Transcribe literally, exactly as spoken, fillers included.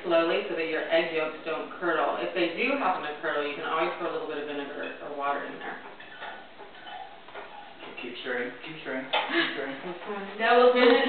slowly so that your egg yolks don't curdle. If they do happen to curdle, you can always put a little bit of vinegar or water in there. Keep stirring, keep stirring, keep stirring. That will finish.